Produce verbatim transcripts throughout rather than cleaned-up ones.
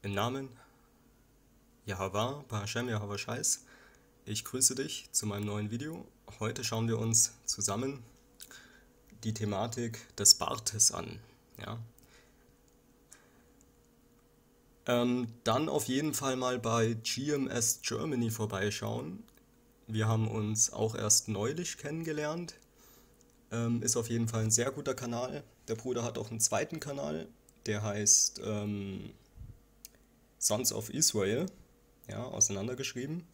Im Namen Yahweh, Bahashem, Yahweh Scheiß, ich grüße dich zu meinem neuen Video. Heute schauen wir uns zusammen die Thematik des Bartes an. Ja? Ähm, dann auf jeden Fall mal bei G M S Germany vorbeischauen. Wir haben uns auch erst neulich kennengelernt. Ähm, ist auf jeden Fall ein sehr guter Kanal. Der Bruder hat auch einen zweiten Kanal, der heißt ähm, Sons of Israel, ja, auseinandergeschrieben.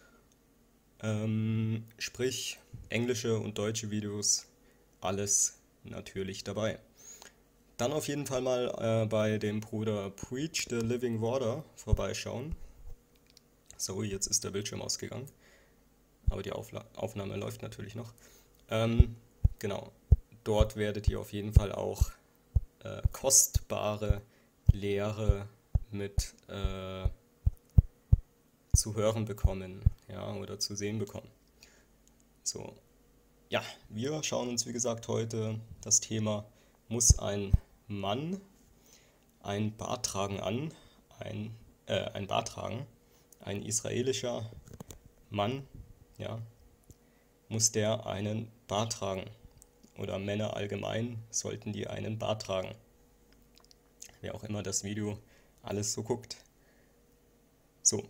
Ähm, sprich, englische und deutsche Videos, alles natürlich dabei. Dann auf jeden Fall mal äh, bei dem Bruder Preach the Living Water vorbeischauen. Sorry, jetzt ist der Bildschirm ausgegangen, aber die Aufla Aufnahme läuft natürlich noch. Ähm, genau, dort werdet ihr auf jeden Fall auch äh, kostbare Lehre mit äh, zu hören bekommen, ja, oder zu sehen bekommen. So, ja, wir schauen uns wie gesagt heute das Thema: Muss ein Mann ein Bart tragen an? Ein, äh, ein Bart tragen? Ein israelischer Mann, ja, muss der einen Bart tragen? Oder Männer allgemein, sollten die einen Bart tragen? Wer auch immer das Video alles so guckt. So,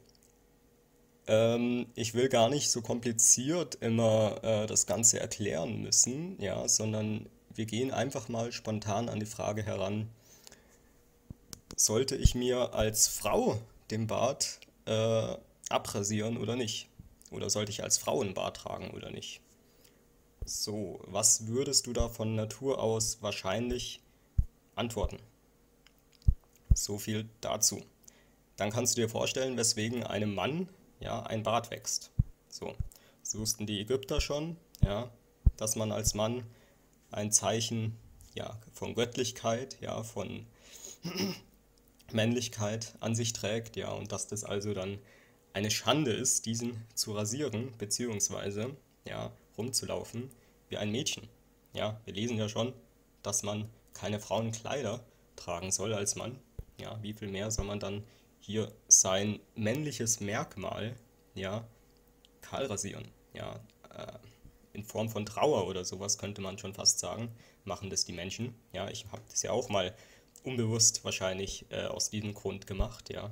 ähm, ich will gar nicht so kompliziert immer äh, das Ganze erklären müssen, ja, sondern wir gehen einfach mal spontan an die Frage heran: Sollte ich mir als Frau den Bart äh, abrasieren oder nicht? Oder sollte ich als Frau einen Bart tragen oder nicht? So, was würdest du da von Natur aus wahrscheinlich antworten? So viel dazu. Dann kannst du dir vorstellen, weswegen einem Mann ja ein Bart wächst. So, das wussten die Ägypter schon, ja, dass man als Mann ein Zeichen, ja, von Göttlichkeit, ja, von Männlichkeit an sich trägt, ja, und dass das also dann eine Schande ist, diesen zu rasieren, beziehungsweise, ja, rumzulaufen wie ein Mädchen. Ja, wir lesen ja schon, dass man keine Frauenkleider tragen soll als Mann. Ja, wie viel mehr soll man dann hier sein männliches Merkmal, ja, kahl rasieren? Ja, äh, in Form von Trauer oder sowas könnte man schon fast sagen, machen das die Menschen. Ja, ich habe das ja auch mal unbewusst wahrscheinlich äh, aus diesem Grund gemacht, ja.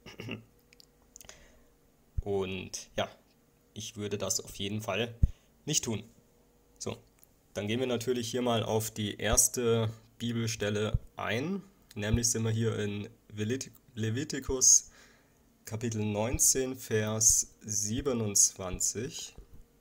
Und ja, ich würde das auf jeden Fall nicht tun. So, dann gehen wir natürlich hier mal auf die erste Bibelstelle ein. Nämlich sind wir hier in Levitikus Kapitel neunzehn, Vers siebenundzwanzig.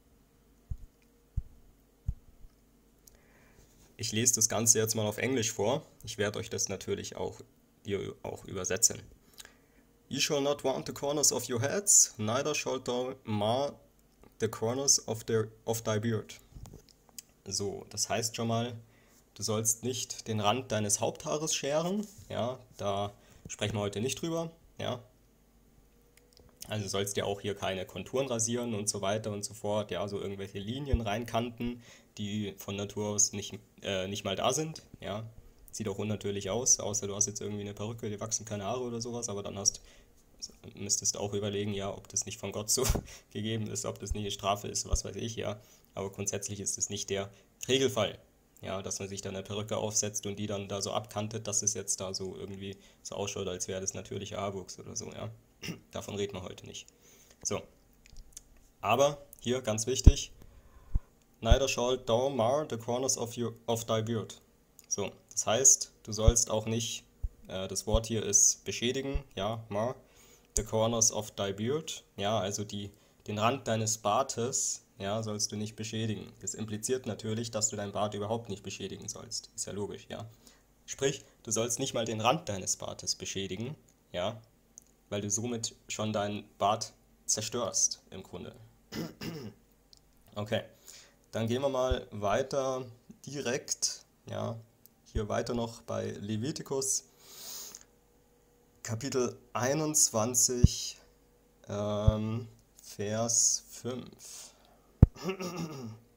Ich lese das Ganze jetzt mal auf Englisch vor. Ich werde euch das natürlich auch hier auch übersetzen. You shall not want the corners of your heads, neither shalt thou mar the corners of, their, of thy beard. So, das heißt schon mal, du sollst nicht den Rand deines Haupthaares scheren. Ja, da sprechen wir heute nicht drüber. Ja, also sollst dir auch hier keine Konturen rasieren und so weiter und so fort. Ja, so irgendwelche Linien reinkanten, die von Natur aus nicht, äh, nicht mal da sind. Ja, sieht auch unnatürlich aus, außer du hast jetzt irgendwie eine Perücke, dir wachsen keine Haare oder sowas, aber dann hast, müsstest du auch überlegen, ja, ob das nicht von Gott so gegeben ist, ob das nicht eine Strafe ist, was weiß ich, ja. Aber grundsätzlich ist es nicht der Regelfall, ja, dass man sich dann eine Perücke aufsetzt und die dann da so abkantet, dass es jetzt da so irgendwie so ausschaut, als wäre das natürlicher Haarwuchs oder so, ja. Davon reden wir heute nicht. So, aber hier ganz wichtig: Neither shalt thou mar the corners of, your, of thy beard. So, das heißt, du sollst auch nicht, äh, das Wort hier ist beschädigen, ja, mar, the corners of thy beard, ja, also die, den Rand deines Bartes, ja, sollst du nicht beschädigen. Das impliziert natürlich, dass du dein Bart überhaupt nicht beschädigen sollst. Ist ja logisch, ja. Sprich, du sollst nicht mal den Rand deines Bartes beschädigen, ja, weil du somit schon deinen Bart zerstörst, im Grunde. Okay, dann gehen wir mal weiter direkt, ja, hier weiter noch bei Levitikus, Kapitel einundzwanzig, ähm, Vers fünf.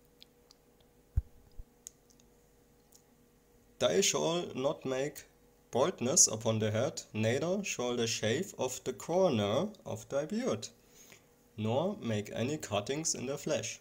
Thou shalt not make baldness upon the head, neither shall the shave of the corner of thy beard, nor make any cuttings in the flesh.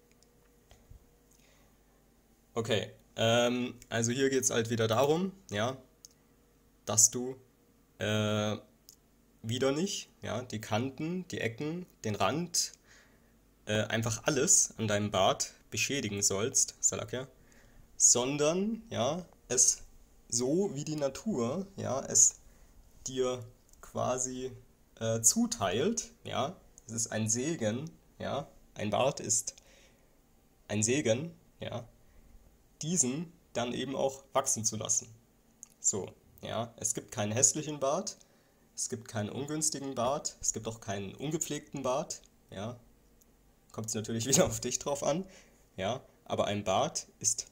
Okay, ähm, also hier geht es halt wieder darum, ja, dass du äh, wieder nicht, ja, die Kanten, die Ecken, den Rand, äh, einfach alles an deinem Bart beschädigen sollst, Salakya, sondern, ja, es so wie die Natur, ja, es dir quasi äh, zuteilt, ja, es ist ein Segen, ja, ein Bart ist ein Segen, ja, diesen dann eben auch wachsen zu lassen. So, ja, es gibt keinen hässlichen Bart, es gibt keinen ungünstigen Bart, es gibt auch keinen ungepflegten Bart, ja, kommt es natürlich wieder auf dich drauf an, ja, aber ein Bart ist,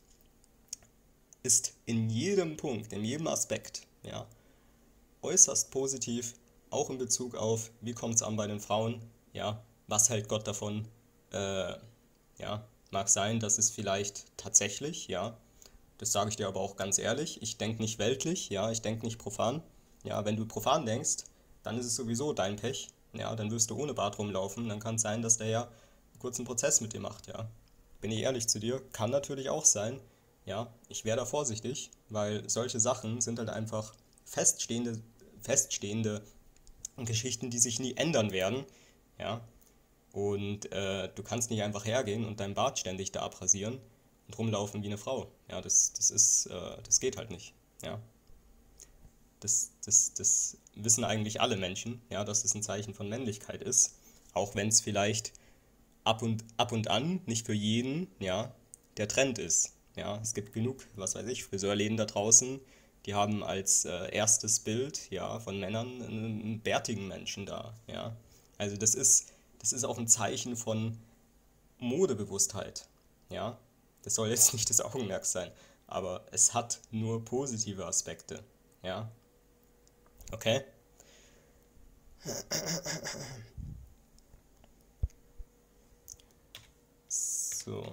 ist in jedem Punkt, in jedem Aspekt, ja, äußerst positiv, auch in Bezug auf, wie kommt es an bei den Frauen, ja, was hält Gott davon, äh, ja, mag sein, dass es vielleicht tatsächlich, ja, das sage ich dir aber auch ganz ehrlich, ich denke nicht weltlich, ja, ich denke nicht profan, ja, wenn du profan denkst, dann ist es sowieso dein Pech, ja, dann wirst du ohne Bart rumlaufen, dann kann es sein, dass der ja einen kurzen Prozess mit dir macht, ja. Bin ich ehrlich zu dir, kann natürlich auch sein, ja, ich wäre da vorsichtig, weil solche Sachen sind halt einfach feststehende, feststehende Geschichten, die sich nie ändern werden, ja, und äh, du kannst nicht einfach hergehen und deinen Bart ständig da abrasieren und rumlaufen wie eine Frau, ja, das, das ist, äh, das geht halt nicht, ja. Das, das, das wissen eigentlich alle Menschen, ja, dass es ein Zeichen von Männlichkeit ist, auch wenn es vielleicht ab und, ab und an, nicht für jeden, ja, der Trend ist. Ja, es gibt genug, was weiß ich, Friseurläden da draußen, die haben als äh, erstes Bild, ja, von Männern einen, einen bärtigen Menschen da, ja. Also das ist, das ist auch ein Zeichen von Modebewusstheit, ja. Das soll jetzt nicht das Augenmerk sein, aber es hat nur positive Aspekte, ja. Okay? So.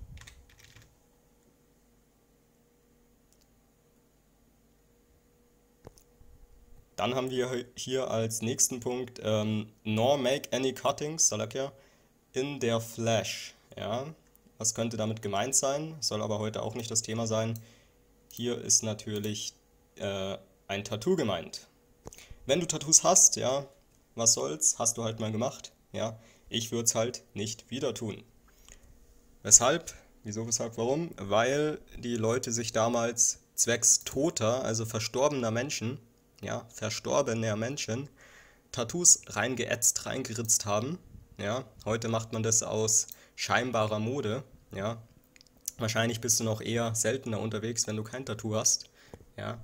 Dann haben wir hier als nächsten Punkt ähm, nor make any cuttings, Salakya, in their flesh. Ja, was könnte damit gemeint sein? Soll aber heute auch nicht das Thema sein. Hier ist natürlich äh, ein Tattoo gemeint. Wenn du Tattoos hast, ja, was soll's, hast du halt mal gemacht, ja. Ich würde es halt nicht wieder tun. Weshalb? Wieso, weshalb, warum? Weil die Leute sich damals zwecks toter, also verstorbener Menschen, ja, verstorbener Menschen, Tattoos reingeätzt, reingeritzt haben. Ja, heute macht man das aus scheinbarer Mode. Ja, wahrscheinlich bist du noch eher seltener unterwegs, wenn du kein Tattoo hast. Ja,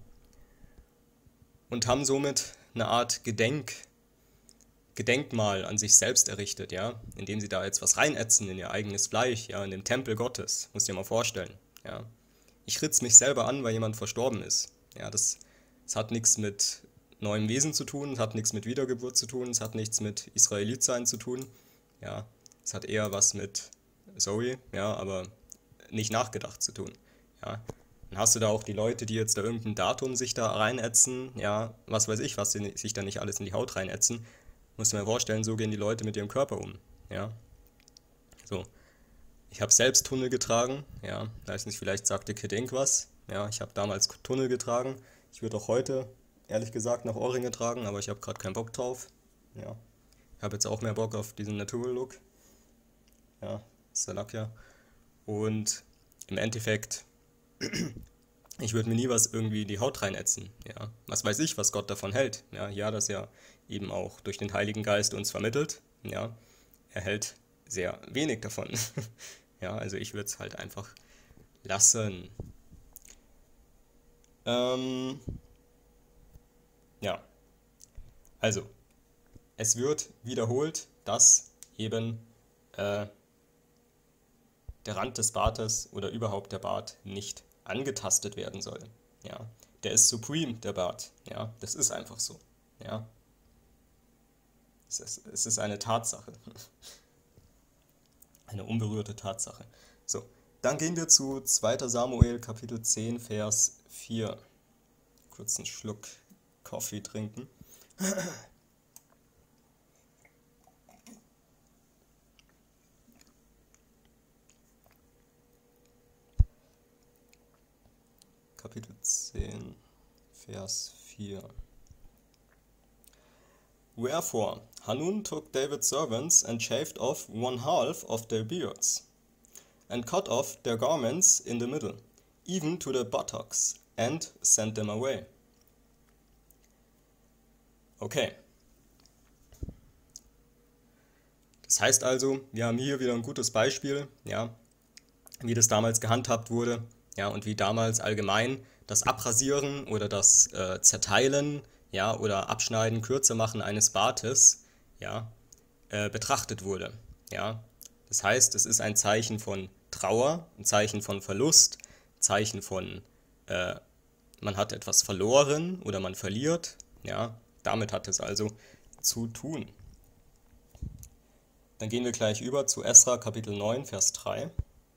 und haben somit eine Art Gedenk, Gedenkmal an sich selbst errichtet, ja, indem sie da jetzt was reinätzen in ihr eigenes Fleisch, ja, in den Tempel Gottes, musst du dir mal vorstellen, ja. Ich ritze mich selber an, weil jemand verstorben ist, ja, das, das hat nichts mit neuem Wesen zu tun, es hat nichts mit Wiedergeburt zu tun, es hat nichts mit Israelitsein zu tun, ja, es hat eher was mit, sorry, ja, aber nicht nachgedacht zu tun, ja. Dann hast du da auch die Leute, die jetzt da irgendein Datum sich da reinätzen, ja, was weiß ich, was sie sich da nicht alles in die Haut reinätzen. Musst du mir vorstellen, so gehen die Leute mit ihrem Körper um, ja. So, ich habe selbst Tunnel getragen, ja, weiß nicht, vielleicht sagte Kid Ink was, ja, ich habe damals Tunnel getragen, ich würde auch heute, ehrlich gesagt, nach Ohrringe tragen, aber ich habe gerade keinen Bock drauf, ja. Ich habe jetzt auch mehr Bock auf diesen Natural-Look, ja, Salakya, und im Endeffekt, ich würde mir nie was irgendwie in die Haut reinätzen, ja. Was weiß ich, was Gott davon hält, ja, ja, das ja eben auch durch den Heiligen Geist uns vermittelt, ja. Er hält sehr wenig davon, ja, also ich würde es halt einfach lassen. Ähm, ja, also, es wird wiederholt, dass eben äh, der Rand des Bartes oder überhaupt der Bart nicht angetastet werden soll. Ja, der ist supreme, der Bart. Ja, das ist einfach so. Ja, es ist, es ist eine Tatsache. Eine unberührte Tatsache. So, dann gehen wir zu zweiter Samuel, Kapitel zehn, Vers vier. kurz einen Schluck Kaffee trinken. Kapitel zehn, Vers vier. Wherefore Hanun took David's servants and shaved off one half of their beards, and cut off their garments in the middle, even to the buttocks, and sent them away. Okay. Das heißt also, wir haben hier wieder ein gutes Beispiel, ja, wie das damals gehandhabt wurde, ja, und wie damals allgemein das Abrasieren oder das äh, Zerteilen, ja, oder Abschneiden, kürzer machen eines Bartes, ja, äh, betrachtet wurde, ja. Das heißt, es ist ein Zeichen von Trauer, ein Zeichen von Verlust, ein Zeichen von, äh, man hat etwas verloren oder man verliert, ja. Damit hat es also zu tun. Dann gehen wir gleich über zu Esra Kapitel neun, Vers drei.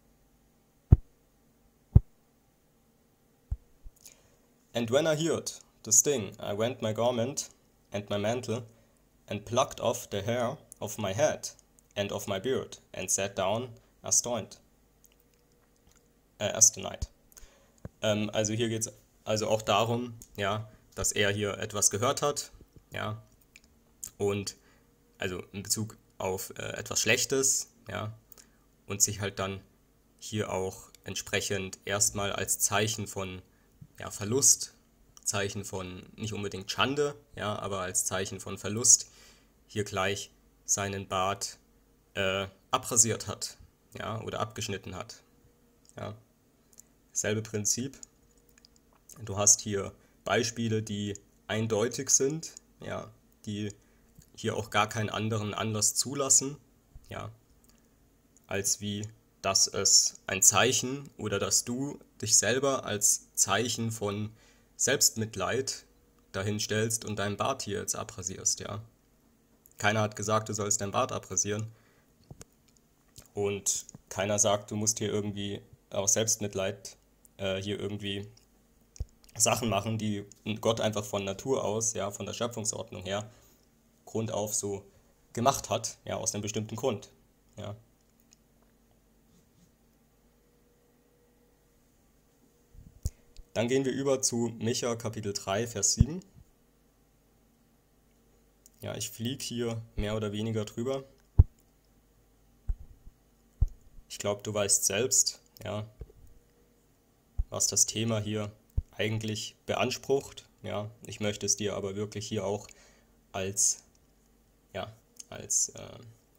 And when I heard the sting, I rent my garment and my mantle, and plucked off the hair of my head and of my beard, and sat down astonished. Äh, astonished. Ähm, also hier geht es also auch darum, ja, dass er hier etwas gehört hat, ja, und also in Bezug auf äh, etwas Schlechtes, ja, und sich halt dann hier auch entsprechend erstmal als Zeichen von ja, Verlust, Zeichen von nicht unbedingt Schande, ja, aber als Zeichen von Verlust hier gleich seinen Bart äh, abrasiert hat, ja, oder abgeschnitten hat. Ja. Selbe Prinzip. Du hast hier Beispiele, die eindeutig sind, ja, die hier auch gar keinen anderen Anlass zulassen, ja, als wie, dass es ein Zeichen oder dass du dich selber als Zeichen von Selbstmitleid dahin stellst und deinen Bart hier jetzt abrasierst, ja. Keiner hat gesagt, du sollst deinen Bart abrasieren und keiner sagt, du musst hier irgendwie aus Selbstmitleid äh, hier irgendwie Sachen machen, die Gott einfach von Natur aus, ja, von der Schöpfungsordnung her, grundauf so gemacht hat, ja, aus einem bestimmten Grund, ja. Dann gehen wir über zu Micha Kapitel drei, Vers sieben. Ja, ich fliege hier mehr oder weniger drüber. Ich glaube, du weißt selbst, ja, was das Thema hier eigentlich beansprucht. Ja, ich möchte es dir aber wirklich hier auch als, ja, als, äh,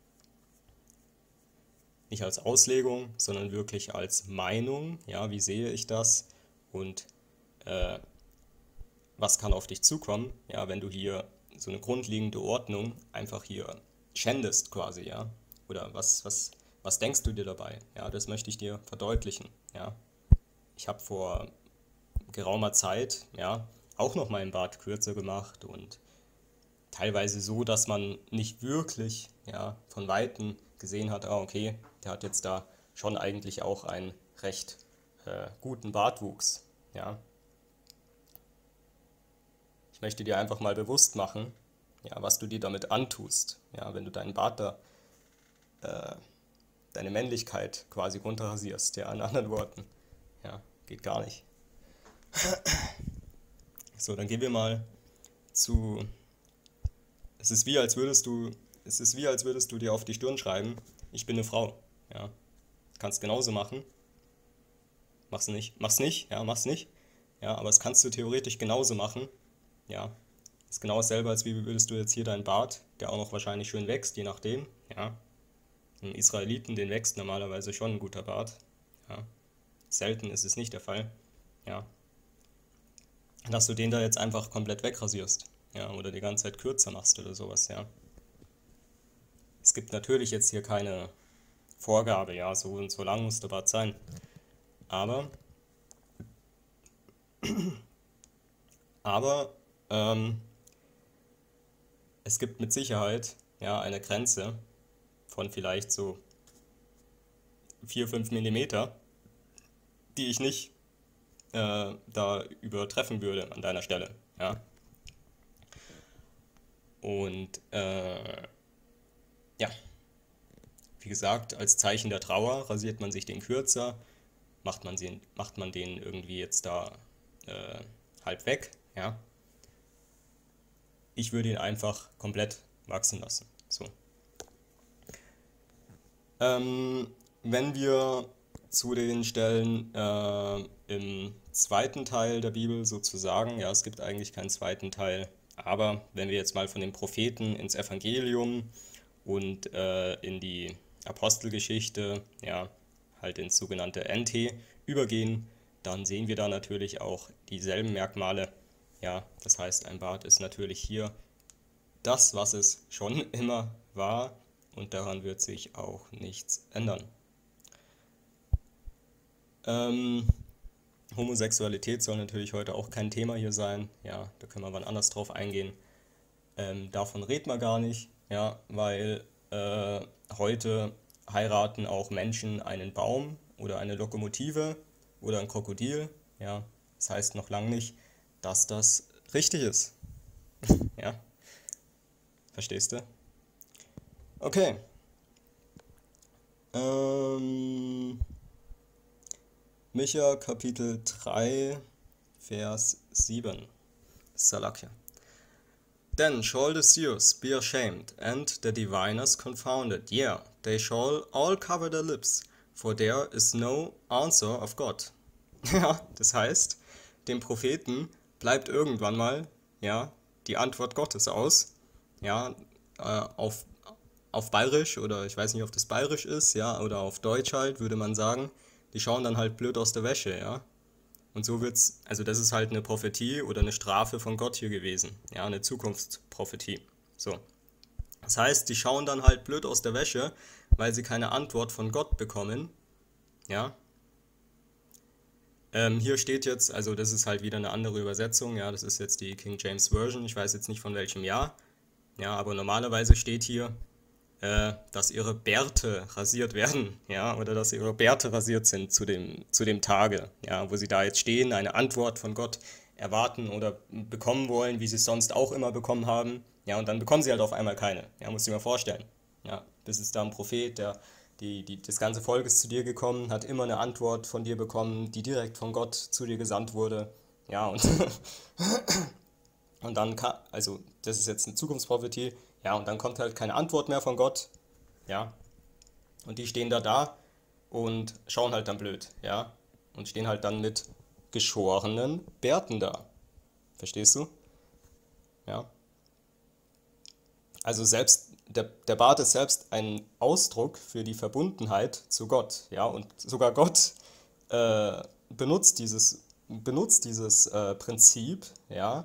nicht als Auslegung, sondern wirklich als Meinung, ja, wie sehe ich das und äh, was kann auf dich zukommen, ja, wenn du hier so eine grundlegende Ordnung einfach hier schändest quasi, ja, oder was, was, was denkst du dir dabei, ja, das möchte ich dir verdeutlichen, ja. Ich habe vor geraumer Zeit, ja, auch noch meinen Bart kürzer gemacht und teilweise so, dass man nicht wirklich, ja, von Weitem gesehen hat, ah, okay, der hat jetzt da schon eigentlich auch einen recht äh, guten Bartwuchs, ja. Ich möchte dir einfach mal bewusst machen, ja, was du dir damit antust, ja, wenn du deinen Bart da, äh, deine Männlichkeit quasi runterrasierst, ja, in anderen Worten, ja, geht gar nicht. So, dann gehen wir mal zu, es ist wie, als würdest du, es ist wie, als würdest du dir auf die Stirn schreiben, ich bin eine Frau, ja, kannst genauso machen, mach's nicht, mach's nicht, ja, mach's nicht, ja, aber es kannst du theoretisch genauso machen, ja, ist genau dasselbe, als wie würdest du jetzt hier deinen Bart, der auch noch wahrscheinlich schön wächst, je nachdem, ja, ein Israeliten, den wächst normalerweise schon ein guter Bart, ja, selten ist es nicht der Fall, ja, dass du den da jetzt einfach komplett wegrasierst, ja, oder die ganze Zeit kürzer machst oder sowas, ja. Es gibt natürlich jetzt hier keine Vorgabe, ja, so und so lang muss der Bart sein, aber, aber, ähm, es gibt mit Sicherheit, ja, eine Grenze von vielleicht so vier, fünf Millimeter, die ich nicht äh, da übertreffen würde an deiner Stelle. Ja? Und äh, ja, wie gesagt, als Zeichen der Trauer rasiert man sich den kürzer, macht man, sie, macht man den irgendwie jetzt da äh, halb weg. Ja? Ich würde ihn einfach komplett wachsen lassen. So. Ähm, wenn wir zu den Stellen äh, im zweiten Teil der Bibel sozusagen, ja, es gibt eigentlich keinen zweiten Teil, aber wenn wir jetzt mal von den Propheten ins Evangelium und äh, in die Apostelgeschichte, ja, halt ins sogenannte N T übergehen, dann sehen wir da natürlich auch dieselben Merkmale. Ja, das heißt, ein Bart ist natürlich hier das, was es schon immer war, und daran wird sich auch nichts ändern. Ähm, Homosexualität soll natürlich heute auch kein Thema hier sein. Ja, da können wir wann anders drauf eingehen. Ähm, davon reden wir gar nicht, ja, weil äh, heute heiraten auch Menschen einen Baum oder eine Lokomotive oder ein Krokodil. Ja, das heißt noch lange nicht, dass das richtig ist. Ja, verstehst du? Okay. Ähm, Micha Kapitel drei, Vers sieben. Salakia. Then shall the seers be ashamed, and the diviners confounded. Yeah, they shall all cover their lips, for there is no answer of God. Ja, das heißt, dem Propheten bleibt irgendwann mal, ja, die Antwort Gottes aus. Ja, äh, auf, auf Bayerisch, oder ich weiß nicht, ob das Bayerisch ist, ja, oder auf Deutsch halt, würde man sagen, die schauen dann halt blöd aus der Wäsche, ja. Und so wird's, also das ist halt eine Prophetie oder eine Strafe von Gott hier gewesen. Ja, eine Zukunftsprophetie. So. Das heißt, die schauen dann halt blöd aus der Wäsche, weil sie keine Antwort von Gott bekommen. Ja. Ähm, hier steht jetzt, also das ist halt wieder eine andere Übersetzung, ja, das ist jetzt die King James Version, ich weiß jetzt nicht von welchem Jahr. Ja, aber normalerweise steht hier, äh, dass ihre Bärte rasiert werden, ja, oder dass ihre Bärte rasiert sind zu dem, zu dem Tage, ja, wo sie da jetzt stehen, eine Antwort von Gott erwarten oder bekommen wollen, wie sie es sonst auch immer bekommen haben, ja, und dann bekommen sie halt auf einmal keine, ja, musst du dir mal vorstellen, ja, bis es da ein Prophet, der, die, die, das ganze Volk ist zu dir gekommen, hat immer eine Antwort von dir bekommen, die direkt von Gott zu dir gesandt wurde, ja, und und dann, kann, also das ist jetzt eine Zukunftsprophetie, ja, und dann kommt halt keine Antwort mehr von Gott, ja, und die stehen da da und schauen halt dann blöd, ja, und stehen halt dann mit geschorenen Bärten da, verstehst du? Ja, also selbst, der, der Bart ist selbst ein Ausdruck für die Verbundenheit zu Gott, ja, und sogar Gott äh, benutzt dieses, benutzt dieses äh, Prinzip, ja,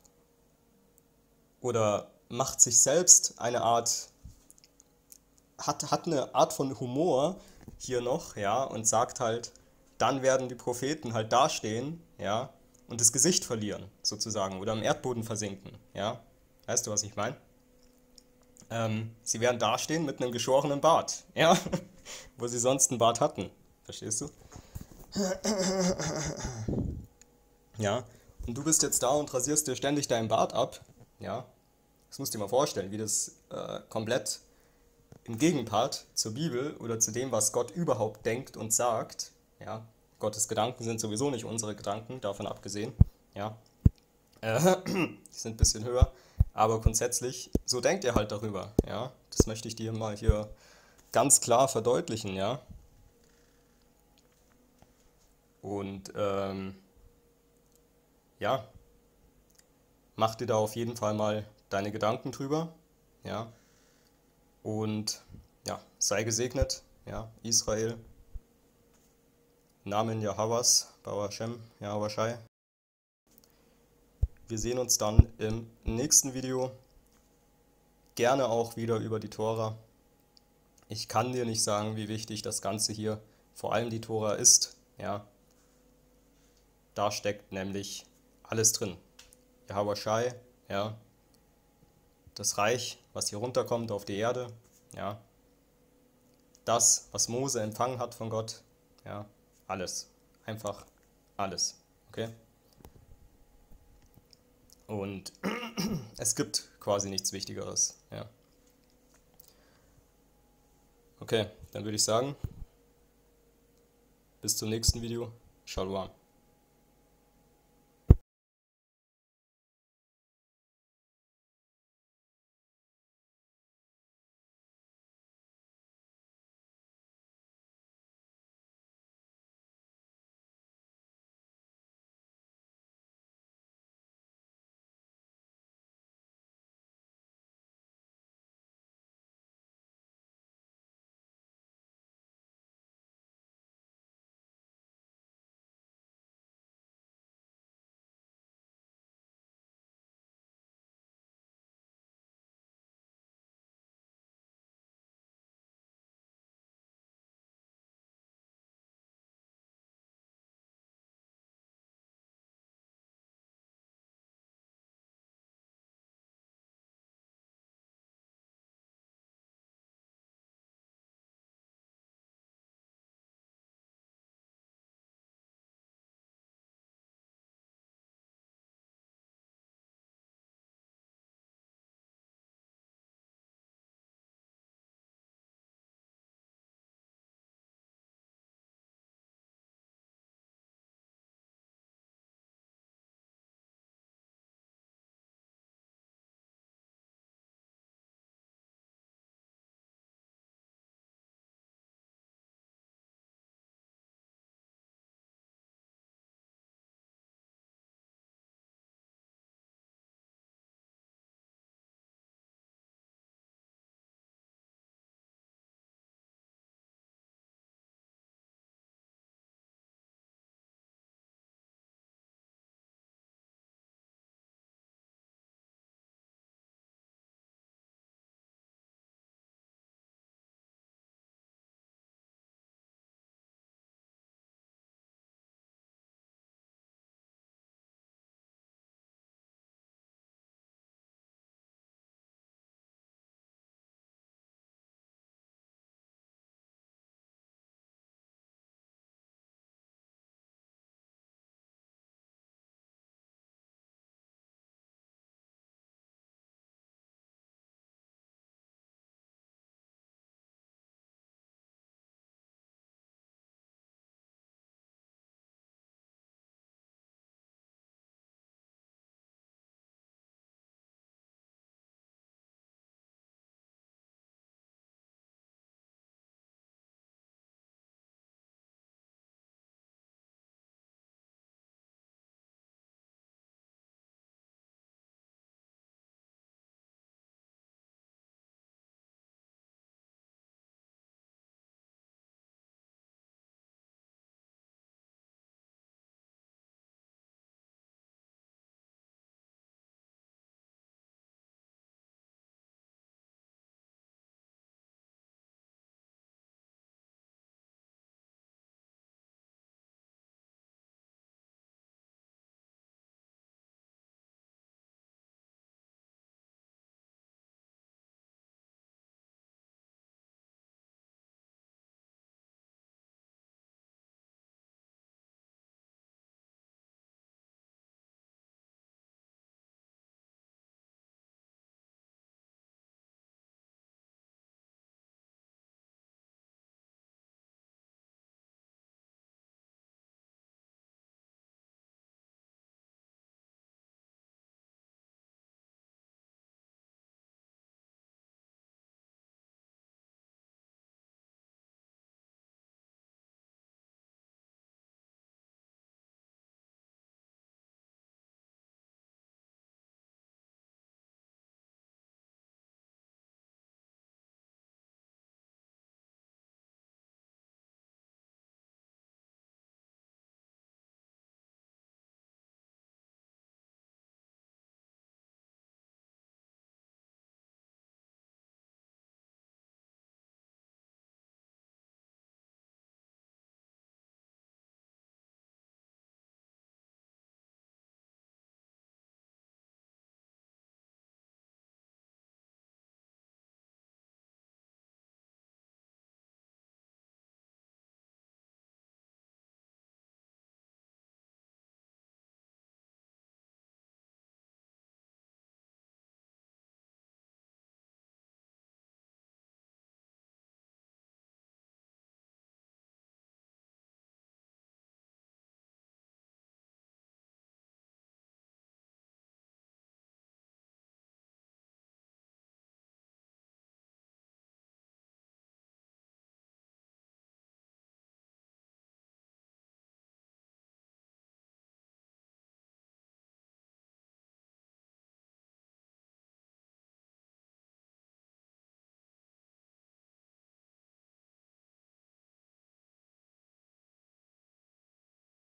oder macht sich selbst eine Art, hat, hat eine Art von Humor hier noch, ja, und sagt halt, dann werden die Propheten halt dastehen, ja, und das Gesicht verlieren, sozusagen, oder im Erdboden versinken, ja. Weißt du, was ich meine? Ähm, sie werden dastehen mit einem geschorenen Bart, ja, wo sie sonst einen Bart hatten, verstehst du? Ja, und du bist jetzt da und rasierst dir ständig deinen Bart ab, ja. Das musst du dir mal vorstellen, wie das äh, komplett im Gegenpart zur Bibel oder zu dem, was Gott überhaupt denkt und sagt, ja, Gottes Gedanken sind sowieso nicht unsere Gedanken, davon abgesehen, ja, äh, die sind ein bisschen höher, aber grundsätzlich, so denkt ihr halt darüber, ja, das möchte ich dir mal hier ganz klar verdeutlichen, ja, und ähm, ja, mach dir da auf jeden Fall mal deine Gedanken drüber, ja, und ja, sei gesegnet, ja, Israel, Namen Jahwas, Bauer Hashem, Yahweh Shai. Wir sehen uns dann im nächsten Video, gerne auch wieder über die Tora. Ich kann dir nicht sagen, wie wichtig das Ganze hier, vor allem die Tora ist, ja, da steckt nämlich alles drin. Yahweh Shai, ja, das Reich, was hier runterkommt auf die Erde, ja, das, was Mose empfangen hat von Gott, ja, alles, einfach alles. Okay? Und es gibt quasi nichts Wichtigeres. Ja. Okay, dann würde ich sagen, bis zum nächsten Video. Shalom.